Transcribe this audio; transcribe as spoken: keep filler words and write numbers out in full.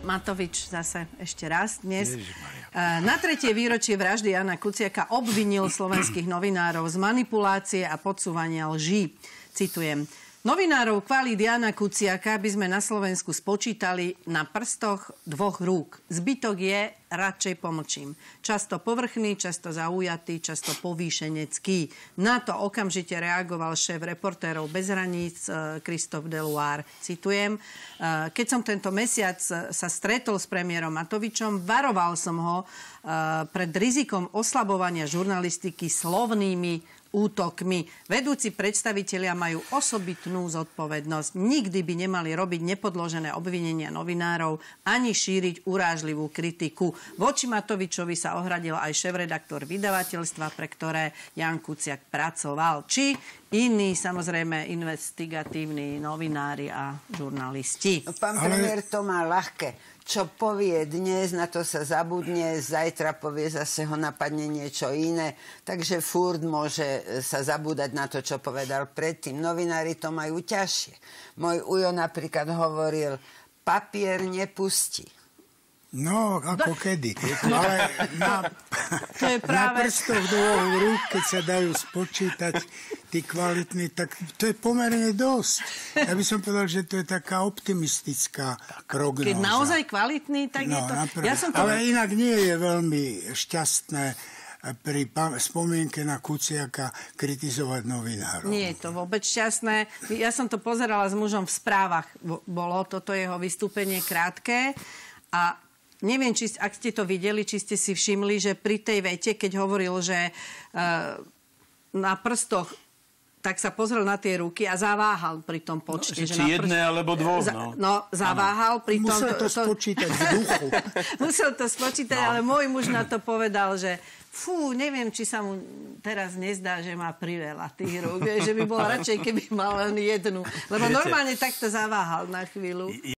Matovič zase ešte raz dnes. Na tretie výročie vraždy Jána Kuciaka obvinil slovenských novinárov z manipulácie a podsúvania lží. Citujem. Novinárov kvalít Jána Kuciaka by sme na Slovensku spočítali na prstoch dvoch rúk. Zbytok je, radšej pomlčím. Často povrchný, často zaujatý, často povýšenecký. Na to okamžite reagoval šéf Reportérov bez hraníc Christophe Deloire. Citujem. Keď som tento mesiac sa stretol s premiérom Matovičom, varoval som ho pred rizikom oslabovania žurnalistiky slovnými útokmi. Vedúci predstavitelia majú osobitnú zodpovednosť. Nikdy by nemali robiť nepodložené obvinenia novinárov ani šíriť urážlivú kritiku. Voči Matovičovi sa ohradil aj šéfredaktor vydavateľstva, pre ktoré Ján Kuciak pracoval. Či iní, samozrejme, investigatívni novinári a žurnalisti. Pán premiér to má ľahké. Čo povie dnes, na to sa zabudne, zajtra povie zase ho napadne niečo iné. Takže furt môže sa zabúdať na to, čo povedal predtým. Novinári to majú ťažšie. Môj ujo napríklad hovoril, papier nepustí. No, ako kedy. Ale na, to je práve... na prstoch dvoch rúk, keď sa dajú spočítať tí kvalitní, tak to je pomerne dosť. Ja by som povedal, že to je taká optimistická prognóza. Keď naozaj kvalitný, tak no, je to... Ja som to... Ale inak nie je veľmi šťastné pri spomienke na Kuciaka kritizovať novinárov. Nie je to vôbec šťastné. Ja som to pozerala s mužom v správach. Bolo toto jeho vystúpenie krátke a neviem, či, ak ste to videli, či ste si všimli, že pri tej vete, keď hovoril, že uh, na prstoch, tak sa pozrel na tie ruky a zaváhal pri tom počte. No, že či na jedné, prst... alebo dvoch, Za... no. No, zaváhal pri tom... Musel to, to spočítať v duchu. Musel to spočítať, no. Ale môj muž na to povedal, že fú, neviem, či sa mu teraz nezdá, že má priveľa tých rúk. Že by bol radšej, keby mal len jednu. Lebo normálne takto zaváhal na chvíľu.